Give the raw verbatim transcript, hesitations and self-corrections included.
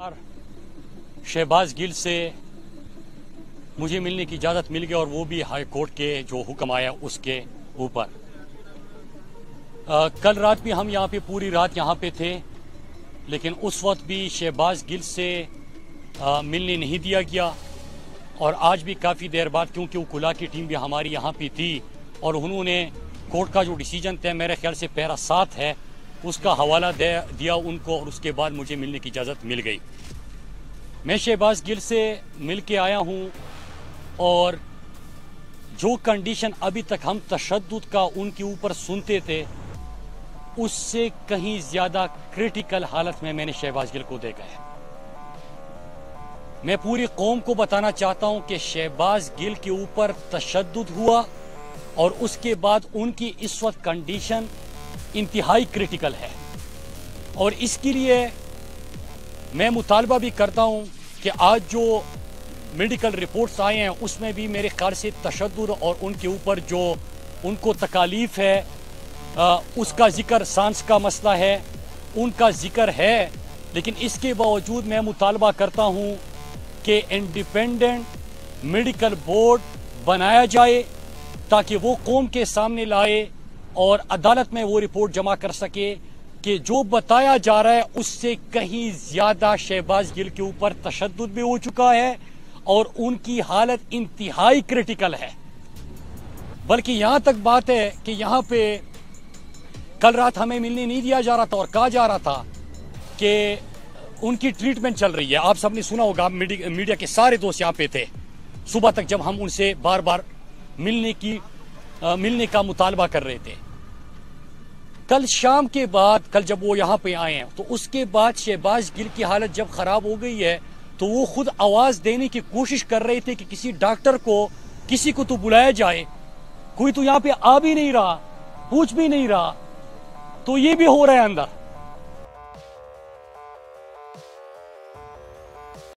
शहबाज गिल से मुझे मिलने की इजाज़त मिल गई और वो भी हाई कोर्ट के जो हुक्म आया उसके ऊपर। कल रात भी हम यहाँ पे पूरी रात यहाँ पे थे, लेकिन उस वक्त भी शहबाज गिल से आ, मिलने नहीं दिया गया। और आज भी काफ़ी देर बाद, क्योंकि उकुला की टीम भी हमारी यहाँ पे थी और उन्होंने कोर्ट का जो डिसीजन था, मेरे ख्याल से पैरा सात है, उसका हवाला दे दिया उनको और उसके बाद मुझे मिलने की इजाज़त मिल गई। मैं शहबाज गिल से मिल के आया हूँ और जो कंडीशन अभी तक हम तशद्दुद का उनके ऊपर सुनते थे, उससे कहीं ज़्यादा क्रिटिकल हालत में मैंने शहबाज गिल को देखा है। मैं पूरी कौम को बताना चाहता हूं कि शहबाज गिल के ऊपर तशद्दुद हुआ और उसके बाद उनकी इस वक्त कंडीशन इंतहाई क्रिटिकल है। और इसके लिए मैं मुतालबा भी करता हूं कि आज जो मेडिकल रिपोर्ट्स आए हैं उसमें भी मेरे ख्याल से तशद्दुद और उनके ऊपर जो उनको तकालीफ है आ, उसका जिक्र, सांस का मसला है, उनका जिक्र है। लेकिन इसके बावजूद मैं मुतालबा करता हूं कि इंडिपेंडेंट मेडिकल बोर्ड बनाया जाए ताकि वो कौम के सामने लाए और अदालत में वो रिपोर्ट जमा कर सके कि जो बताया जा रहा है उससे कहीं ज्यादा शहबाज गिल के ऊपर तशद्दुद भी हो चुका है और उनकी हालत इंतहाई क्रिटिकल है। बल्कि यहां तक बात है कि यहां पे कल रात हमें मिलने नहीं दिया जा रहा था और कहा जा रहा था कि उनकी ट्रीटमेंट चल रही है। आप सबने सुना होगा, मीडिया के सारे दोस्त यहाँ पे थे सुबह तक जब हम उनसे बार बार मिलने की आ, मिलने का मुतालबा कर रहे थे। कल शाम के बाद, कल जब वो यहाँ पे आए हैं, तो उसके बाद शहबाज गिल की हालत जब खराब हो गई है तो वो खुद आवाज देने की कोशिश कर रहे थे कि किसी डॉक्टर को, किसी को तो बुलाया जाए। कोई तो यहाँ पे आ भी नहीं रहा, पूछ भी नहीं रहा, तो ये भी हो रहा है अंदर।